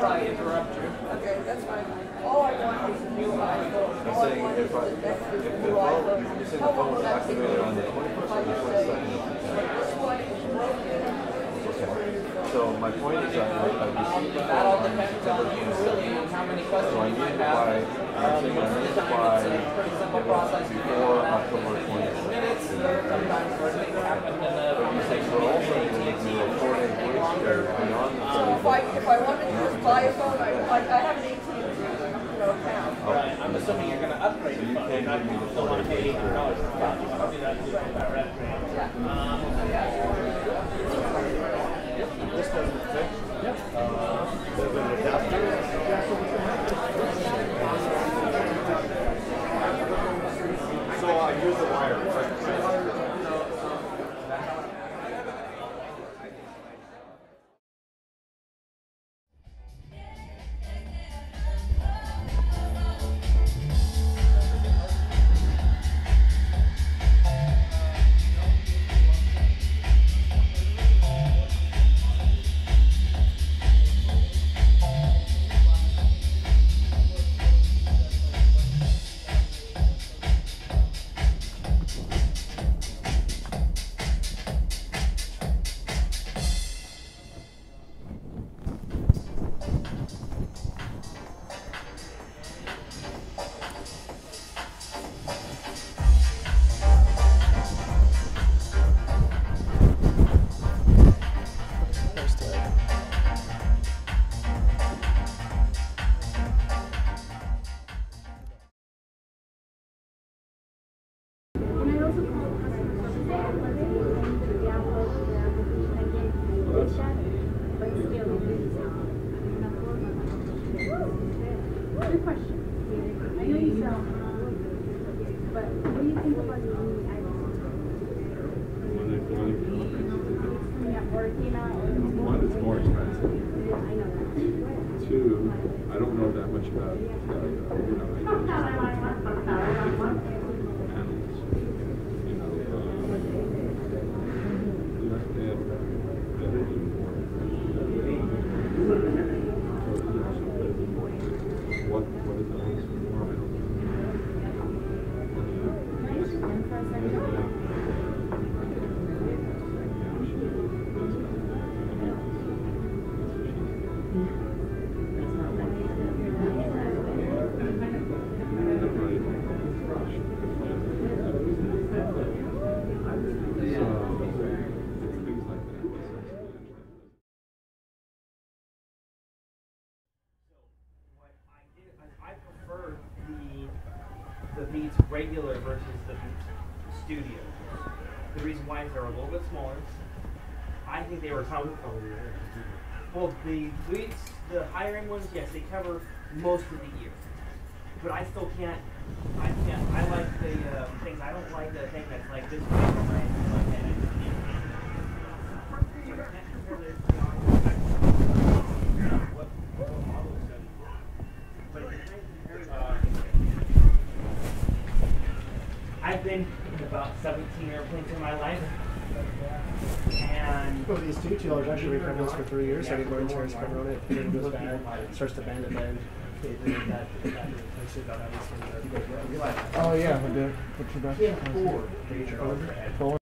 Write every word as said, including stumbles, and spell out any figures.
probably interrupt you. Okay, that's fine. All I want is a new iPhone. I'm saying if, I, if the phone, you're saying the phone was activated on the twenty-first or the twenty-second of September. So my point is that I received the That all phone on depends September on you really and how many questions so I you need to have. buy, I'm saying I need to buy before October twentieth. Minutes, sometimes things happen in the conversation. But also going to do a four-day grace period beyond the So if I, if I wanted to just buy a phone, I, I, I have an A T and T you know, account. Right, I'm assuming you're going to upgrade your phone. You can't give me the Don't want to pay eight hundred dollars for a phone. You can do that through direct. Um, This doesn't fit. Yep. Uh, there's an adapter. So I use the wire. Good question. I know you sell, but what do you think about the new iPhone? Yeah, or it came out. One, it's more expensive. I know that. Two, I don't know that much about, uh, you know, I just different panels. You know, uh, you have to add better and more. What, what it does more, I don't know. I prefer the the Beats regular versus the Beats Studio. The reason why is they're a little bit smaller. I think they were covered. Well, the Beats, the higher end ones, yes, they cover most of the year. But I still can't. I can't. I like the uh, things. I don't like the thing that's like this. I've been in about seventeen airplanes in my life, and Well, these two two actually recover this for three years. So I get more insurance cover on it. If it goes bad, it starts to bend and then it, it, that, that replaces it. Oh yeah, we did. What's your best? four. Four.